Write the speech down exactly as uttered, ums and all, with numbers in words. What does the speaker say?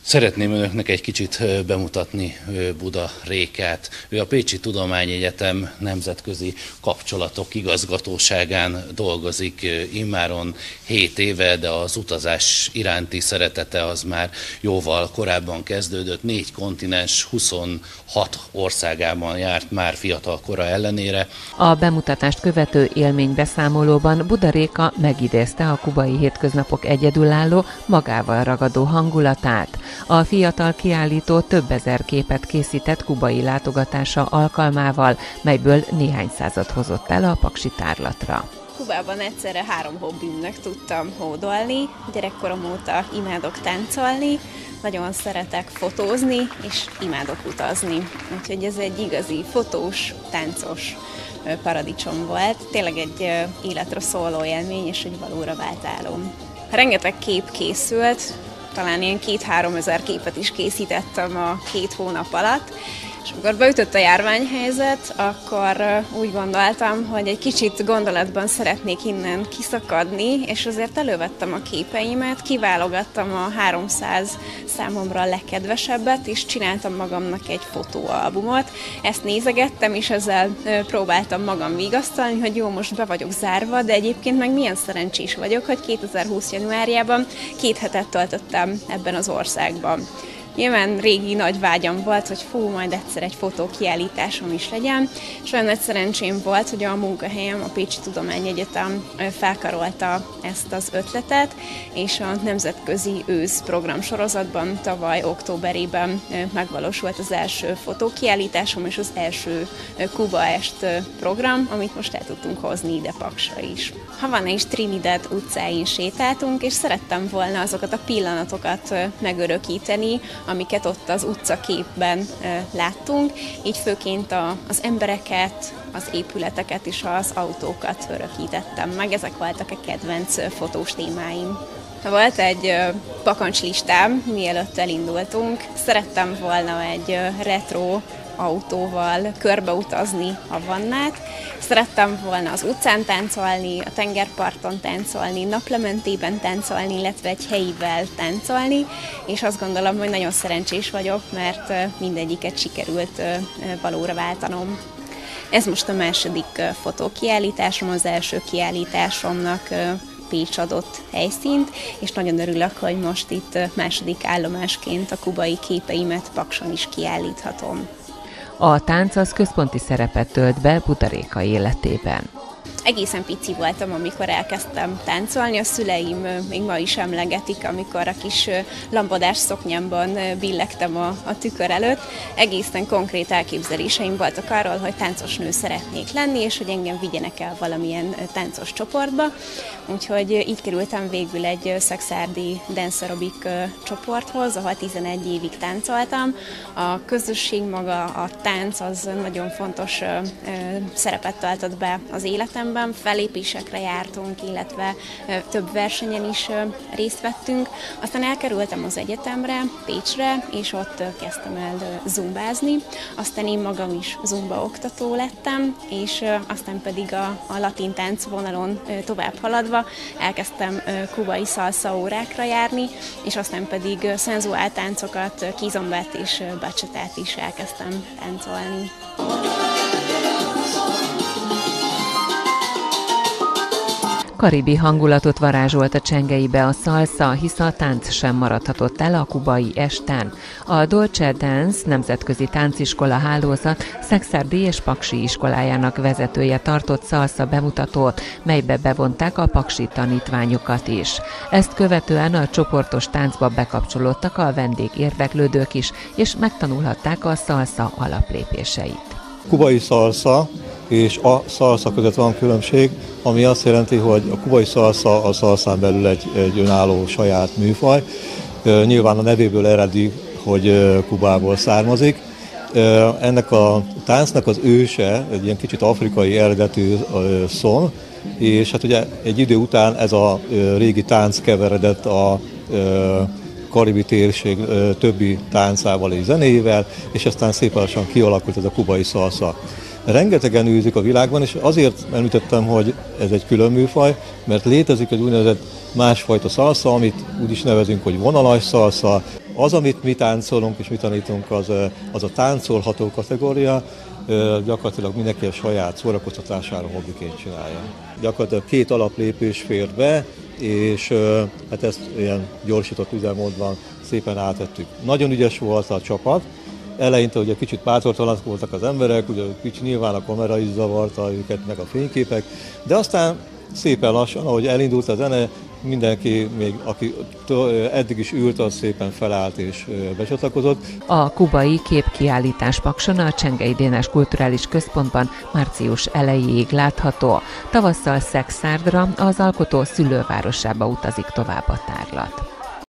Szeretném önöknek egy kicsit bemutatni Buda Rékát. Ő a Pécsi Tudományegyetem nemzetközi kapcsolatok igazgatóságán dolgozik immáron hét éve, de az utazás iránti szeretete az már jóval korábban kezdődött. Négy kontinens, huszonhat országában járt már fiatal kora ellenére. A bemutatást követő élménybeszámolóban Buda Réka megidézte a kubai hétköznapok egyedülálló, magával ragadó hangulatát. A fiatal kiállító több ezer képet készített kubai látogatása alkalmával, melyből néhány százat hozott el a paksi tárlatra. Kubában egyszerre három hobbimnek tudtam hódolni. Gyerekkorom óta imádok táncolni, nagyon szeretek fotózni, és imádok utazni. Úgyhogy ez egy igazi fotós, táncos paradicsom volt. Tényleg egy életre szóló élmény, és egy valóra vált álom. Rengeteg kép készült, talán ilyen két-három ezer képet is készítettem a két hónap alatt, és amikor beütött a járványhelyzet, akkor úgy gondoltam, hogy egy kicsit gondolatban szeretnék innen kiszakadni, és azért elővettem a képeimet, kiválogattam a háromszáz számomra a legkedvesebbet, és csináltam magamnak egy fotóalbumot. Ezt nézegettem, és ezzel próbáltam magam vigasztalni, hogy jó, most be vagyok zárva, de egyébként meg milyen szerencsés vagyok, hogy kétezer-húsz januárjában két hetet töltöttem ebben az országban. Nyilván régi nagy vágyam volt, hogy fú, majd egyszer egy fotókiállításom is legyen, és olyan nagy szerencsém volt, hogy a munkahelyem, a Pécsi Tudományegyetem felkarolta ezt az ötletet, és a nemzetközi ősz programsorozatban tavaly októberében megvalósult az első fotókiállításom és az első Kuba Est program, amit most el tudtunk hozni ide Paksra is. Havana és Trinidad utcáin sétáltunk, és szerettem volna azokat a pillanatokat megörökíteni, amiket ott az utcaképben láttunk, így főként a, az embereket, az épületeket és az autókat örökítettem meg. Ezek voltak a kedvenc fotós témáim. Volt egy bakancslistám, mielőtt elindultunk. Szerettem volna egy retro autóval körbeutazni Havannát. Szerettem volna az utcán táncolni, a tengerparton táncolni, naplementében táncolni, illetve egy helyivel táncolni, és azt gondolom, hogy nagyon szerencsés vagyok, mert mindegyiket sikerült valóra váltanom. Ez most a második fotókiállításom, az első kiállításomnak Pécs adott helyszínt, és nagyon örülök, hogy most itt második állomásként a kubai képeimet Pakson is kiállíthatom. A tánc az központi szerepet tölt be Buda Réka életében. Egészen pici voltam, amikor elkezdtem táncolni. A szüleim még ma is emlegetik, amikor a kis lambadás szoknyámban billegtem a, a tükör előtt. Egészen konkrét elképzeléseim voltak arról, hogy táncos nő szeretnék lenni, és hogy engem vigyenek el valamilyen táncos csoportba. Úgyhogy így kerültem végül egy szakszárdi dance aerobic csoporthoz, ahol tizenegy évig táncoltam. A közösség maga, a tánc az nagyon fontos szerepet töltött be az életemben. Fellépésekre jártunk, illetve több versenyen is részt vettünk. Aztán elkerültem az egyetemre, Pécsre, és ott kezdtem el zumbázni. Aztán én magam is zumba oktató lettem, és aztán pedig a, a latin tánc vonalon tovább haladva elkezdtem kubai szalsza órákra járni, és aztán pedig szenzuál táncokat, kizombát és bachatát is elkezdtem táncolni. Karibi hangulatot varázsolt a csengeibe a szalsza, hisz a tánc sem maradhatott el a kubai esten. A Dolce Dance nemzetközi tánciskola hálózat szakszárdi és paksi iskolájának vezetője tartott szalsza bemutatót, melybe bevonták a paksi tanítványokat is. Ezt követően a csoportos táncba bekapcsolódtak a vendégérdeklődők is, és megtanulhatták a szalsza alaplépéseit. Kubai szalsza és a szalsza között van különbség, ami azt jelenti, hogy a kubai szalsza a szalszán belül egy, egy önálló saját műfaj. Nyilván a nevéből eredik, hogy Kubából származik. Ennek a táncnak az őse egy ilyen kicsit afrikai eredetű szon, és hát ugye egy idő után ez a régi tánc keveredett a karibi térség többi táncával és zenéjével, és aztán szépen lassan kialakult ez a kubai szalsza. Rengetegen űzik a világban, és azért említettem, hogy ez egy külön műfaj, mert létezik egy úgynevezett másfajta szalsza, amit úgy is nevezünk, hogy vonalas szalsza. Az, amit mi táncolunk és mi tanítunk, az, az a táncolható kategória, gyakorlatilag mindenki a saját szórakoztatására hobbiként csinálja. Gyakorlatilag két alaplépés fér be, és hát ezt ilyen gyorsított üzemmódban szépen átettük. Nagyon ügyes volt a csapat, eleinte ugye kicsit bátortalanak voltak az emberek, ugye kicsit nyilván a kamera is zavarta őket, meg a fényképek, de aztán szépen lassan, ahogy elindult a zene, mindenki, még aki eddig is ült, az szépen felállt és becsatlakozott. A kubai képkiállítás Pakson a Csengei Dénes Kulturális Központban március elejéig látható. Tavasszal Szexárdra, az alkotó szülővárosába utazik tovább a tárlat.